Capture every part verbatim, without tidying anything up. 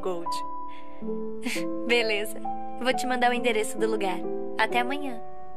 Gold. Beleza. Vou te mandar o endereço do lugar. Até amanhã.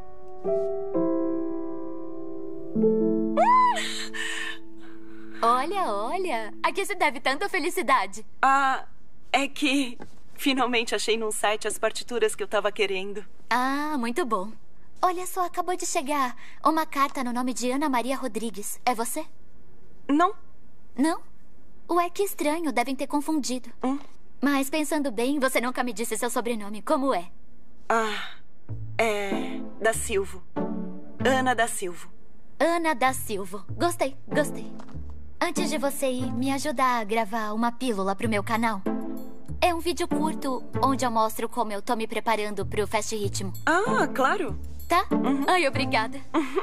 Olha, olha. A que se deve tanta felicidade? Ah, é que finalmente achei num site as partituras que eu tava querendo. Ah, muito bom. Olha só, acabou de chegar uma carta no nome de Ana Maria Rodrigues. É você? Não. Não? Ué, que estranho. Devem ter confundido. Hum? Mas pensando bem, você nunca me disse seu sobrenome. Como é? Ah, é... da Silva. Ana da Silva. Ana da Silva. Gostei, gostei. Antes de você ir, me ajudar a gravar uma pílula pro meu canal. É um vídeo curto onde eu mostro como eu tô me preparando pro Fast Ritmo. Ah, claro. Tá? Uhum. Ai, obrigada.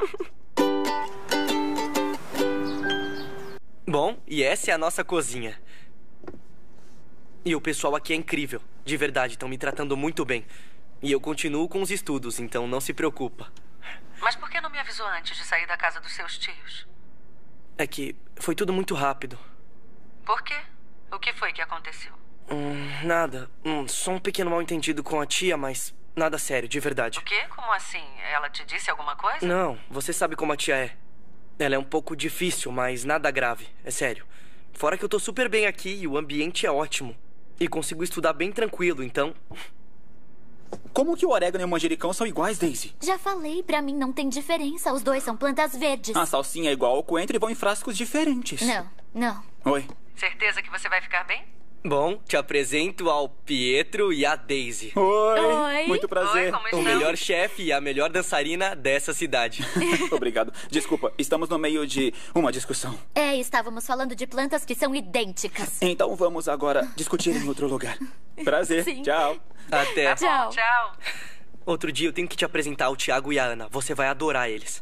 Bom, e essa é a nossa cozinha. E o pessoal aqui é incrível. De verdade, estão me tratando muito bem. E eu continuo com os estudos, então não se preocupa. Mas por que não me avisou antes de sair da casa dos seus tios? É que foi tudo muito rápido. Por quê? O que foi que aconteceu? Hum, nada. Hum, só um pequeno mal-entendido com a tia, mas nada sério, de verdade. O quê? Como assim? Ela te disse alguma coisa? Não, você sabe como a tia é. Ela é um pouco difícil, mas nada grave, é sério. Fora que eu tô super bem aqui e o ambiente é ótimo. E consigo estudar bem tranquilo, então... Como que o orégano e o manjericão são iguais, Daisy? Já falei, pra mim não tem diferença. Os dois são plantas verdes. A salsinha é igual ao coentro e vão em frascos diferentes. Não, não. Oi. Certeza que você vai ficar bem? Bom, te apresento ao Pietro e a Daisy. Oi. Oi. Muito prazer. Oi, como O estão? melhor chefe e a melhor dançarina dessa cidade. Obrigado. Desculpa, estamos no meio de uma discussão. É, estávamos falando de plantas que são idênticas. Então vamos agora discutir em outro lugar. Prazer. Sim. Tchau. Até. Tchau. Tchau. Outro dia eu tenho que te apresentar o Thiago e a Ana. Você vai adorar eles.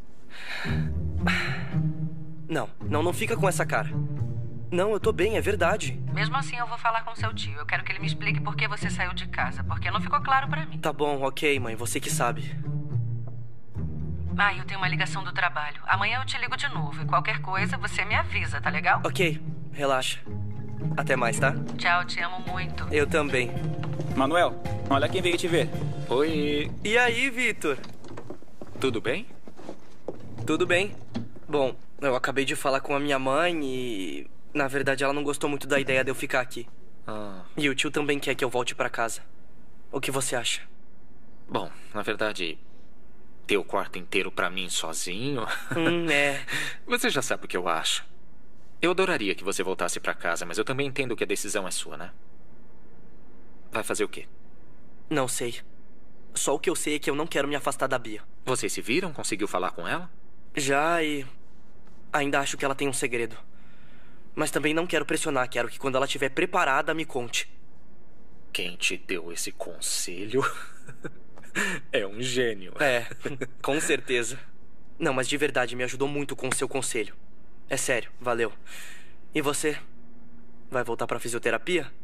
Não, não, não fica com essa cara. Não, eu tô bem, é verdade. Mesmo assim, eu vou falar com seu tio. Eu quero que ele me explique por que você saiu de casa, porque não ficou claro pra mim. Tá bom, ok, mãe, você que sabe. Ah, eu tenho uma ligação do trabalho. Amanhã eu te ligo de novo e qualquer coisa você me avisa, tá legal? Ok, relaxa. Até mais, tá? Tchau, te amo muito. Eu também. Manuel, olha quem veio te ver. Oi, E aí, Vitor? tudo bem? Tudo bem? Bom, eu acabei de falar com a minha mãe e... Na verdade, ela não gostou muito da ideia de eu ficar aqui. Ah, E o tio também quer que eu volte pra casa. O que você acha? bom, na verdade, ter o quarto inteiro pra mim sozinho... Hum, é... Você já sabe o que eu acho. Eu adoraria que você voltasse pra casa, mas eu também entendo que a decisão é sua, né? Vai fazer o quê? Não sei. Só o que eu sei é que eu não quero me afastar da Bia. Vocês se viram? Conseguiu falar com ela? Já e... Ainda acho que ela tem um segredo. Mas também não quero pressionar. Quero que quando ela estiver preparada, me conte. Quem te deu esse conselho é um gênio. É, com certeza. Não, mas de verdade, me ajudou muito com o seu conselho. É sério, valeu. E você? Vai voltar pra fisioterapia?